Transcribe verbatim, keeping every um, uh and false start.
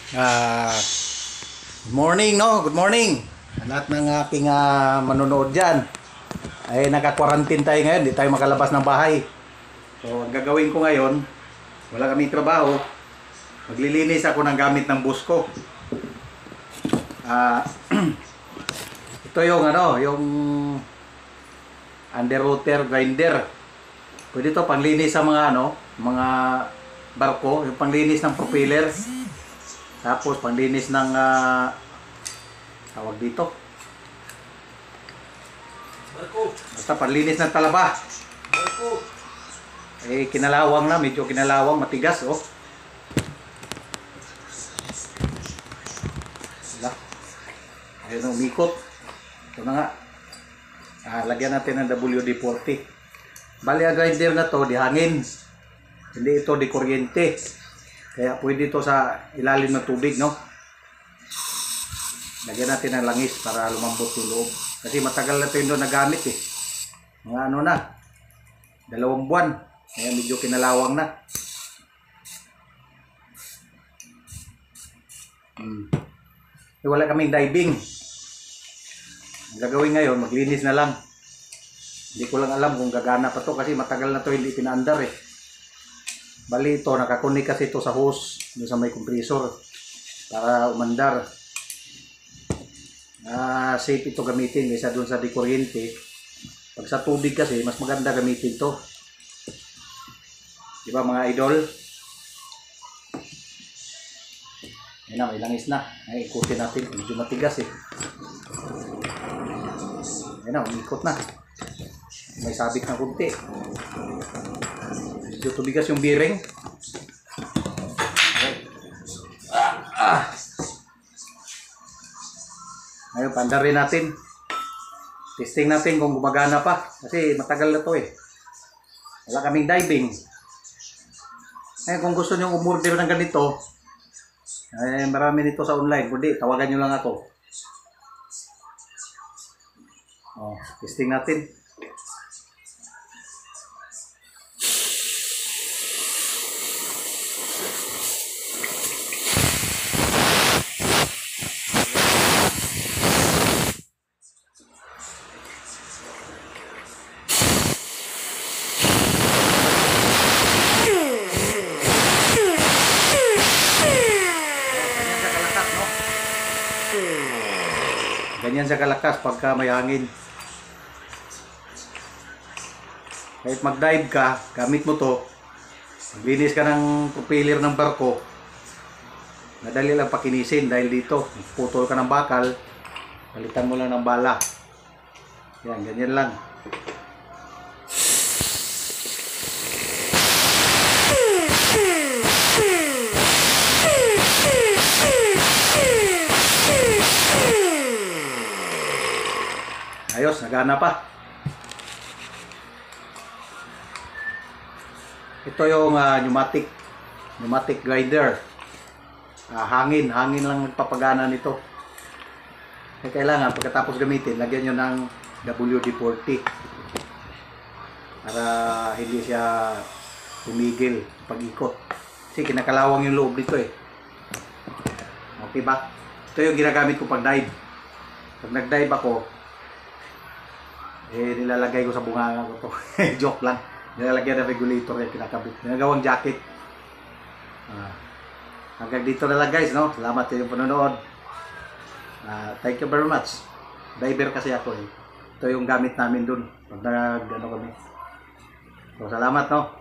Ah, good morning, no? Good morning. Lahat ng aking ah, manonood dyan. Ay, naka-quarantine tayo ngayon. Hindi tayo makalabas ng bahay. So, ang gagawin ko ngayon, wala kaming trabaho. Maglilinis ako ng gamit ng bus ko. Ah, ito yung ano, yung underwater grinder. Pwede ito panglinis sa mga ano, mga barko, yung panglinis ng propeller. Tapos panglinis ng uh, tawag dito. Barko. Basta panlinis ng talaba. Barko. Eh kinalawang na, medyo kinalawang, matigas oh. Wala. Ayun umikot. Ito na nga. Ah, lagyan natin ng W D forty. Bali ang grinder na to, di hangin. Hindi ito di kuryente. Kaya pwede ito sa ilalim ng tubig, no? Lagyan natin ng langis para lumambot yung loob. Kasi matagal na ito yung nagamit eh. Mga ano na, dalawang buwan. Kaya medyo kinalawang na. Hmm. E, wala kaming diving. Ang gagawin ngayon, maglinis na lang. Hindi ko lang alam kung gagana pa to kasi matagal na to hindi pinaandar eh. Bali ito, nakakunik kasi ito sa hose, doon sa may compressor para umandar. Ah, safe ito gamitin kaysa doon sa di kuryente. Pag sa tubig kasi, mas maganda gamitin to. Di ba mga idol? Ayun na, may langis na. Ay, ikutin natin. Medyo matigas eh. Ayun na, umikot na. May sabit na kunti. Medyo tubigas yung bearing. Ah, ah. Ngayon, pandarin natin. Testing natin kung gumagana pa. Kasi matagal na to eh. Wala kaming diving. Ngayon, kung gusto nyo umorder ng ganito, eh, marami nito sa online. Kundi, tawagan nyo lang ako. Oh, testing natin. Ganyan siya kalakas pagka may hangin. Kahit mag-dive ka, gamit mo to. Maglinis ka ng propeller ng barko. Madali lang pakinisin dahil dito, putol ka ng bakal, palitan mo lang ng bala. Yan, ganyan lang. Ayos, nagana pa. Ito yung uh, pneumatic pneumatic grinder. Uh, hangin, hangin lang nagpapagana nito. Kaya kailangan pagkatapos gamitin, lagyan nyo ng W D forty para hindi siya tumigil pag-ikot. Kasi kinakalawang yung loob dito eh. Okay ba? Ito yung ginagamit ko pag dive. Pag nag-dive ako, eh nilalagay ko sa bunganga ko to. Joke lang. Nilalagyan na regulator yung kinakabit. Ginagawang jacket. Ah. Hanggang dito na lang guys, no? Salamat sa inyong panonood. Ah, thank you very much. Diver kasi ako eh. Ito yung gamit namin dun. Pag nag ano kami. So, salamat no.